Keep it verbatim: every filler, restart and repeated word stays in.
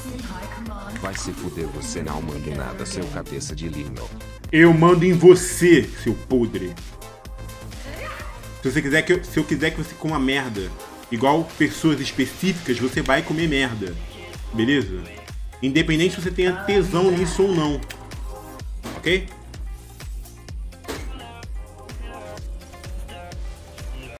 Vai se fuder, você não manda em nada, seu cabeça de linho. Eu mando em você, seu podre. Se você quiser que eu, se eu quiser que você coma merda, igual pessoas específicas, você vai comer merda. Beleza? Independente se você tenha tesão nisso ou não. Ok?